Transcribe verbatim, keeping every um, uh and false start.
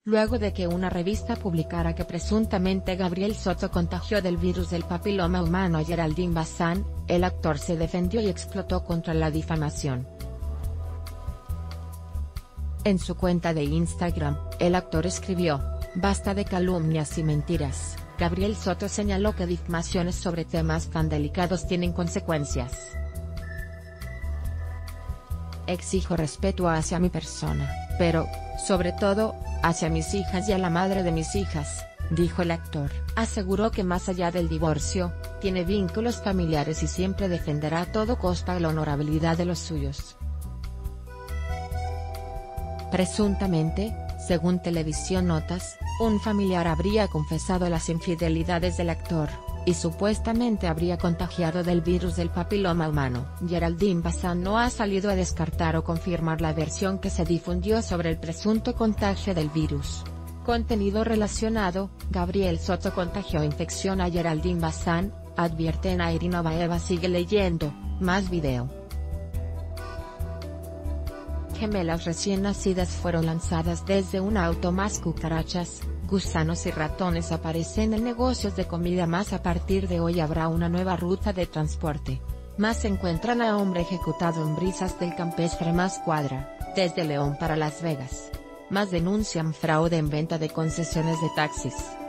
luego de que una revista publicara que presuntamente Gabriel Soto contagió del virus del papiloma humano a Geraldine Bazán, el actor se defendió y explotó contra la difamación. En su cuenta de Instagram, el actor escribió: "Basta de calumnias y mentiras". Gabriel Soto señaló que difamaciones sobre temas tan delicados tienen consecuencias. "Exijo respeto hacia mi persona, pero, sobre todo, hacia mis hijas y a la madre de mis hijas", dijo el actor. Aseguró que más allá del divorcio, tiene vínculos familiares y siempre defenderá a todo costa la honorabilidad de los suyos. Presuntamente, según Televisión Notas, un familiar habría confesado las infidelidades del actor, y supuestamente habría contagiado del virus del papiloma humano. Geraldine Bazán no ha salido a descartar o confirmar la versión que se difundió sobre el presunto contagio del virus. Contenido relacionado: Gabriel Soto contagió infección a Geraldine Bazán, advierten a Irina Baeva. Sigue leyendo, más video. Gemelas recién nacidas fueron lanzadas desde un auto. Más cucarachas, gusanos y ratones aparecen en negocios de comida. Más a partir de hoy habrá una nueva ruta de transporte. Más encuentran a hombre ejecutado en Brisas del Campestre. Más cuadra, desde León para Las Vegas. Más denuncian fraude en venta de concesiones de taxis.